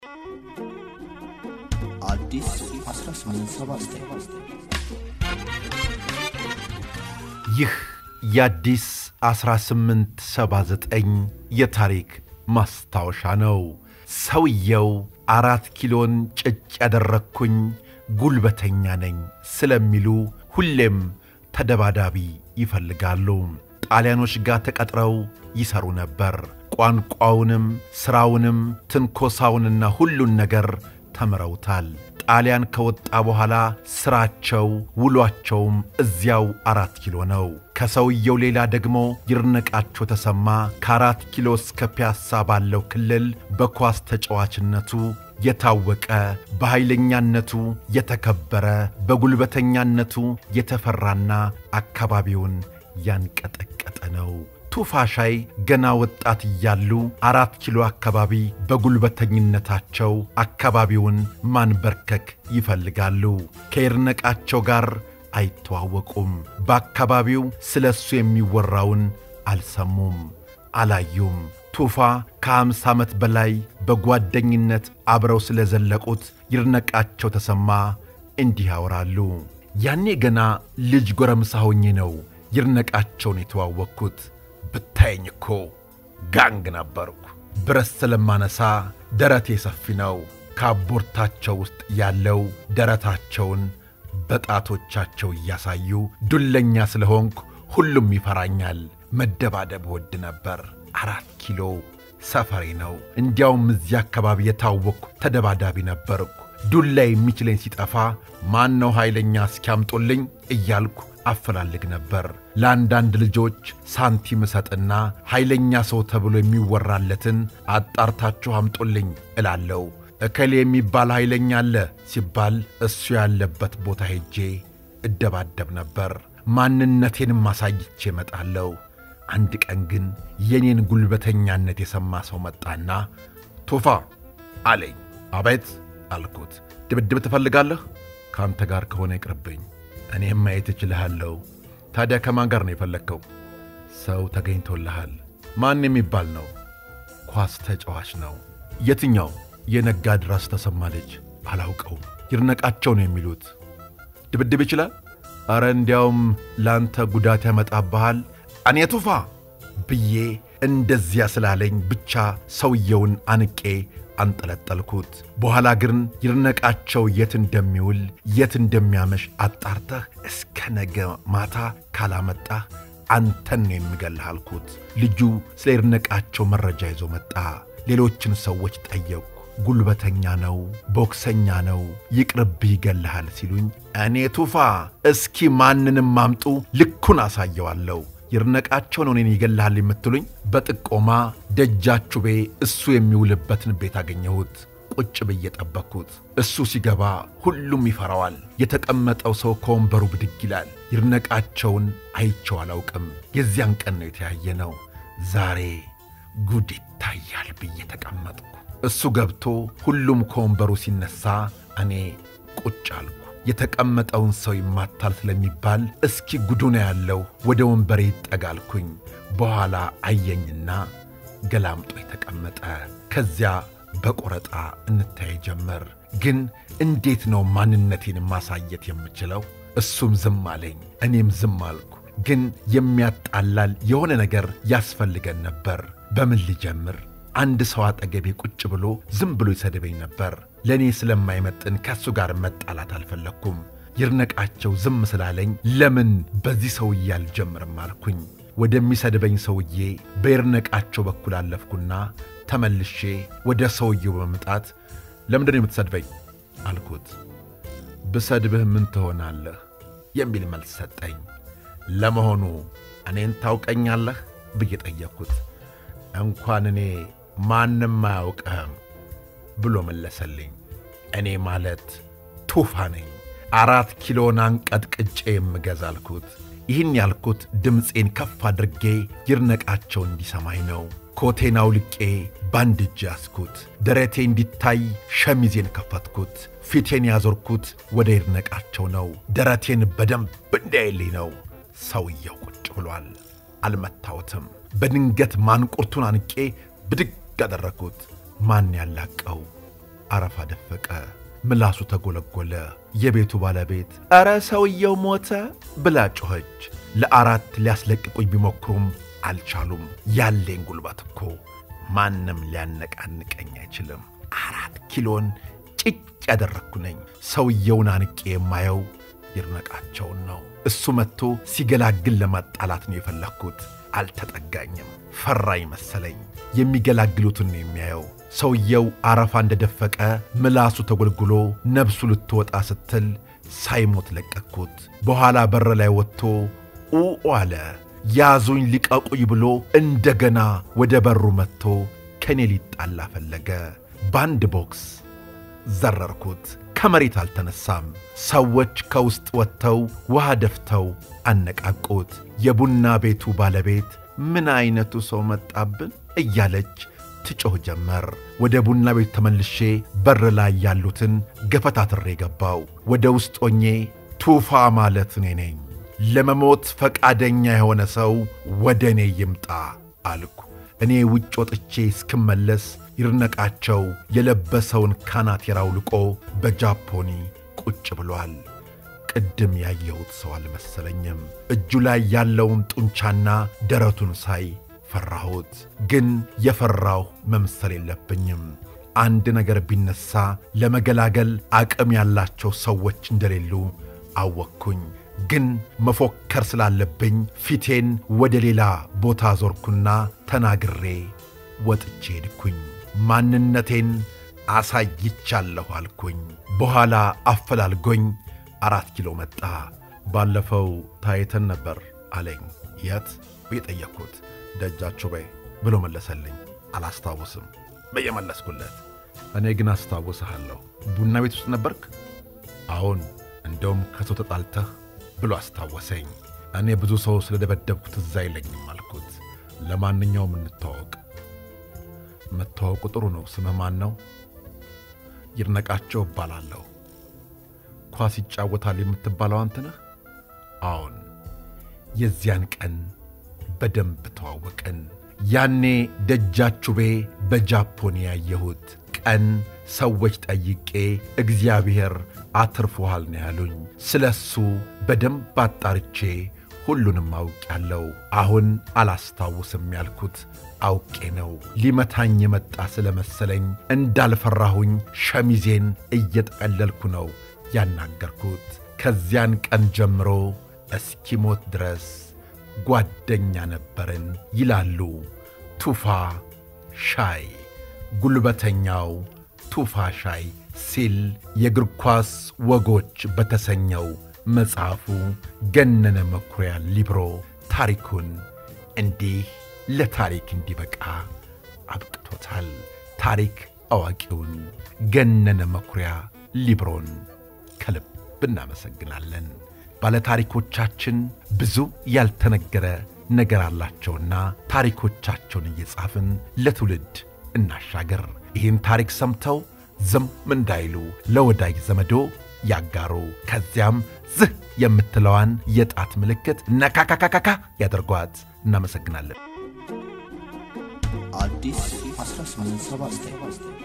አዲስ 1879 ይህ የአዲስ 1879 የታሪክ ማስታወሻ ነው። ሰውየው 4 ኪሎን ጭጭ ያደረኩኝ ጉልበተኛ ነኝ ስለሚሉ ሁሌም ተደባዳቢ ይፈልጋሉ። ጣሊያኖች ጋር ተቀጥረው ይሰሩ ነበር። ቋንቋውንም ስራውንም ትንኮሳውንና ሁሉን ነገር ተምረውታል። ጣሊያን ከወጣ በኋላ ስራቸው ውሏቸውም እዚያው 4 ኪሎ ነው። ከሰውየው ሌላ ደግሞ ይርነቃቸው ተሰማ ከ4 ኪሎ እስከ ፒያሳ ባለው ክልል በኳስ ተጫዋችነቱ የታወቀ በኃይለኛነቱ የተከበረ በጉልበተኛነቱ የተፈራና አካባቢውን ያንቀጠቀጠ ነው። ቱፋሻይ ገና ወጣት እያሉ 4 ኪሎ አካባቢ በጉልበተኝነታቸው አካባቢውን ማንበርከክ ይፈልጋሉ። ከይርነቃቸው ጋር አይተዋወቁም። በአካባቢው ስለሱ የሚወራውን አልሰሙም፣ አላዩም። ቱፋ ከ50 ዓመት በላይ በጓደኝነት አብረው ስለዘለቁት ይርነቃቸው ተሰማ እንዲህ ያወራሉ። ያኔ ገና ልጅ ጎረምሳ ሆኜ ነው ይርነቃቸውን የተዋወቅኩት። ብታየኝ እኮ ጋንግ ነበርኩ። ብረት ስለማነሳ ደረቴ ሰፊ ነው። ካቦርታቸው ውስጥ ያለው ደረታቸውን በጣቶቻቸው እያሳዩ ዱለኛ ስለሆንኩ ሁሉም ይፈራኛል። መደባደብ ወድ ነበር። 4 ኪሎ ሰፈሬ ነው። እንዲያውም እዚያ አካባቢ የታወቅኩ ተደባዳቢ ነበርኩ። ዱላ የሚችለኝ ሲጠፋ ማን ነው ኃይለኛ እስኪያምጡልኝ እያልኩ አፈላልግ ነበር። ለአንዳንድ ልጆች ሳንቲም ሰጥና ኃይለኛ ሰው ተብሎ የሚወራለትን አጣርታችሁ አምጡልኝ እላለሁ። እከሌ የሚባል ኃይለኛ አለ ሲባል እሱ ያለበት ቦታ ሄጄ እደባደብ ነበር። ማንነቴንም ማሳይቼ እመጣለሁ። አንድ ቀን ግን የኔን ጉልበተኛነት የሰማ ሰው መጣና ቱፋ አለኝ። አቤት አልኩት። ድብድብ ትፈልጋለህ? ካንተ ጋር ከሆነ ይቅርብኝ፣ እኔም ማየት እችላለሁ። ታዲያ ከማን ጋር ነው የፈለከው? ሰው ተገኝቶልሃል። ማን የሚባል ነው? ኳስ ተጫዋች ነው። የትኛው? የነጋድራስ ተሰማ ልጅ። አላውቀው። ይርነቃቸው ነው የሚሉት። ድብድብ ይችላል? አረ እንዲያውም ላንተ ጉዳት ያመጣብሃል። እኔ ቱፋ ብዬ እንደዚያ ስላለኝ ብቻ ሰውየውን አንቄ አንጠለጠልኩት። በኋላ ግን ይርነቃቸው የት እንደሚውል የት እንደሚያመሽ አጣርተህ እስከ ነገ ማታ ካላመጣህ አንተን ነው የምገልህ አልኩት። ልጁ ስለ ይርነቃቸው መረጃ ይዞ መጣ። ሌሎችን ሰዎች ጠየቁ። ጉልበተኛ ነው፣ ቦክሰኛ ነው፣ ይቅርብህ ይገልሃል ሲሉኝ እኔ ቱፋ እስኪ ማንንም ማምጡ ልኩን አሳየዋለሁ። ይርነቃቸው ነው እኔን ይገልሃል የምትሉኝ? በጥቆማ ደጃቹቤ እሱ የሚውልበትን ቤት አገኘሁት። ቁጭ ብዬ ጠበቅኩት። እሱ ሲገባ ሁሉም ይፈራዋል። የተቀመጠው ሰው ከወንበሩ ብድግ ይላል። ይርነቃቸውን አይቼው አላውቅም። የዚያን ቀን ነው የተያየነው። ዛሬ ጉድ ይታያል ብዬ ተቀመጥኩ። እሱ ገብቶ ሁሉም ከወንበሩ ሲነሳ እኔ ቁጭ አልኩ። የተቀመጠውን ሰው ይማታል ስለሚባል እስኪ ጉዱና ያለው ወደ ወንበሬ ይጠጋልኩኝ። በኋላ አየኝና ገላምጦ የተቀመጠ። ከዚያ በቆረጣ እንታይ ጀመር። ግን እንዴት ነው ማንነቴን ማሳየት የምችለው? እሱም ዝም አለኝ፣ እኔም ዝም አልኩ። ግን የሚያጣላል የሆነ ነገር ያስፈልገን ነበር። በምን ልጀምር? አንድ ሰው አጠገቤ ቁጭ ብሎ ዝም ብሎ ይሰድበኝ ነበር። ለኔ ስለማይመጥን ከሱ ጋር መጣላት አልፈለኩም። ይርነቃቸው ዝም ስላለኝ ለምን በዚህ ሰውዬ አልጀምርም አልኩኝ። ወደሚሰድበኝ ሰውዬ በይርነቃቸው በኩል አለፍኩና ተመልሼ ወደ ሰውዬው በመምጣት ለምንድን ነው የምትሰድበኝ አልኩት። ብሰድብህ ምን ትሆናለህ የሚል መልስ ሰጠኝ። ለመሆኑ እኔን ታውቀኛለህ ብዬ ጠየቅኩት። እንኳን እኔ ማንም አያውቅህም ብሎ መለሰልኝ። እኔ ማለት ቱፋ ነኝ፣ 4 ኪሎን አንቀጥቅጬ የምገዛ አልኩት። ይህን ያልኩት ድምፄን ከፍ አድርጌ ይርነቃቸው እንዲሰማኝ ነው። ኮቴን አውልቄ ባንድ እጅ ያዝኩት። ደረቴ እንዲታይ ሸሚዜን ከፈትኩት። ፊቴን ያዞርኩት ወደ ይርነቃቸው ነው። ደረቴን በደንብ እንዳይልኝ ነው። ሰውየው ቁጭ ብሏል። አልመታውትም። በድንገት ማንቁርቱን አንቄ ብድግ አደረኩት። ማን ያላቀው አረፋ ደፈቀ ምላሱ ተጎለጎለ የቤቱ ባለቤት አረ ሰውየው ሞተ ብላ ጮኸች ለአራት ሊያስለቅቁኝ ቢሞክሩም አልቻሉም ያለኝ ጉልበት እኮ ማንንም ሊያነቃንቀኝ አይችልም 4 ኪሎን ጭጭ ያደረኩ ነኝ ሰውየውን አንቄ የማየው ይርነቃቸው ነው እሱ መጥቶ ሲገላግል ለማጣላት ነው የፈለኩት አልተጠጋኝም ፈራይ መሰለኝ የሚገላግሉትን ነው የሚያየው ሰውየው አረፋ እንደደፈቀ ምላሱ ተጎልጉሎ ነብሱ ልትወጣ ስትል ሳይሞት ለቀኩት በኋላ በር ላይ ወጥቶ አለ ያዙኝ ሊቀቁኝ ብሎ እንደገና ወደ በሩ መጥቶ ከኔ ሊጣላ ፈለገ ባንድ ቦክስ ዘረርኩት ከመሬት አልተነሳም ሰዎች ከውስጥ ወጥተው ውሃ ደፍተው አነቃቁት የቡና ቤቱ ባለቤት ምን አይነቱ ሰው መጣብን እያለች ትጮህ ጀመር ወደ ቡና ቤት ተመልሼ በር ላይ ያሉትን ገፈታትሬ ገባው ወደ ውስጥ ሆኜ ቱፋ ማለት እኔ ነኝ ለመሞት ፈቃደኛ የሆነ ሰው ወደኔ ይምጣ አልኩ እኔ ውጭ ወጥቼ እስክመለስ ይርነቃቸው የለበሰውን ካናቴራ አውልቆ በጃፖኒ ቁጭ ብሏል ቅድም ያየሁት ሰው አልመሰለኝም እጁ ላይ ያለውን ጡንቻና ደረቱን ሳይ ፈራሁት ግን የፈራው መምሰል የለብኝም አንድ ነገር ቢነሳ ለመገላገል አቅም ያላቸው ሰዎች እንደሌሉ አወቅኩኝ ግን መፎከር ስላለብኝ ፊቴን ወደ ሌላ ቦታ ዞርኩና ተናግሬ ወጥቼ ሄድኩኝ ማንነቴን አሳይቻለሁ አልኩኝ በኋላ አፈላልጎኝ 4 ኪሎ መጣ ባለፈው ታይተን ነበር አለኝ የት በጠየቅኩት ደጃችሁ በይ ብሎ መለሰልኝ አላስታውስም በየመለስኩለት እኔ ግን አስታውስሃለሁ ቡና ቤት ውስጥ ነበርክ አሁን እንደውም ከሰው ተጣልተህ ብሎ አስታወሰኝ እኔ ብዙ ሰው ስለደበደብኩት እዛ አይለኝም አልኩት ለማንኛውም እንተዋወቅ መተዋወቁ ጥሩ ነው ስምህ ማን ነው ይርነቃቸው እባላለሁ ኳስ ይጫወታል የምትባለው አንተ ነህ አሁን የዚያን ቀን በደንብ ተዋወቅን ያኔ ደጃቹቤ በጃፖን ያየሁት ቀን ሰዎች ጠይቄ እግዚአብሔር አትርፎሃል ነው ያሉኝ ስለሱ በደንብ አጣርቼ ሁሉንም አውቄያለሁ አሁን አላስታውስም ያልኩት አውቄ ነው ሊመታኝ የመጣ ስለመሰለኝ እንዳልፈራሁኝ ሸሚዜን እየጠቀለልኩ ነው ያናገርኩት ከዚያን ቀን ጀምሮ እስኪሞት ድረስ ጓደኛ ነበርን ይላሉ ቱፋ ሻይ ጉልበተኛው ቱፋ ሻይ ሲል የእግር ኳስ ወጎች በተሰኘው መጽሐፉ ገነነ መኩሪያ ሊብሮ ታሪኩን እንዲህ ለታሪክ እንዲበቃ አብቅቶታል ታሪክ አዋቂውን ገነነ መኩሪያ ሊብሮን ከልብ እናመሰግናለን ባለ ታሪኮቻችን ብዙ ያልተነገረ ነገር አላቸውና ታሪኮቻቸውን እየጻፍን ለትውልድ እናሻገር ይህን ታሪክ ሰምተው ዝም እንዳይሉ ለወዳጅ ዘመዶ ያጋሩ ከዚያም ዝህ የምትለዋን የጣት ምልክት ነካካካካ ያደርጓት እናመሰግናለን አዲስ 1879